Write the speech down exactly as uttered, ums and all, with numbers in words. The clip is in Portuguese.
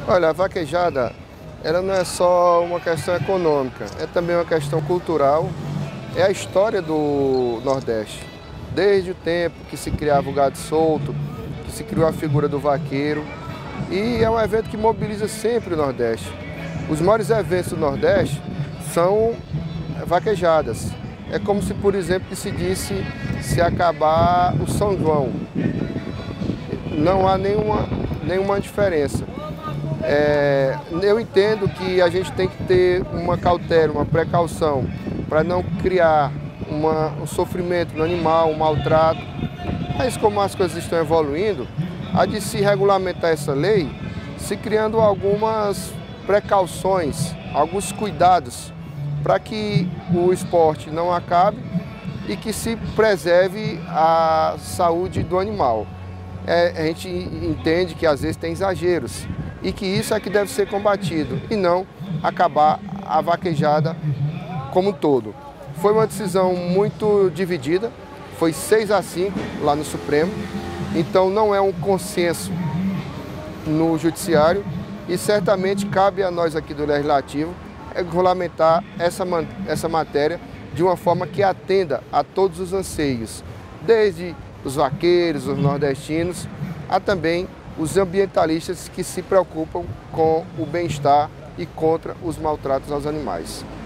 Olha, a vaquejada, ela não é só uma questão econômica, é também uma questão cultural, é a história do Nordeste. Desde o tempo que se criava o gado solto, que se criou a figura do vaqueiro, e é um evento que mobiliza sempre o Nordeste. Os maiores eventos do Nordeste são vaquejadas. É como se, por exemplo, que se disse se acabar o São João. Não há nenhuma, nenhuma diferença. É, eu entendo que a gente tem que ter uma cautela, uma precaução, para não criar uma, um sofrimento no animal, um maltrato. Mas como as coisas estão evoluindo, há de se regulamentar essa lei, se criando algumas precauções, alguns cuidados, para que o esporte não acabe e que se preserve a saúde do animal. É, a gente entende que às vezes tem exageros e que isso é que deve ser combatido e não acabar a vaquejada como um todo. Foi uma decisão muito dividida, foi seis a cinco lá no Supremo, então não é um consenso no Judiciário e certamente cabe a nós aqui do Legislativo regulamentar essa, essa matéria de uma forma que atenda a todos os anseios, desde os vaqueiros, os nordestinos, a também os ambientalistas que se preocupam com o bem-estar e contra os maltratos aos animais.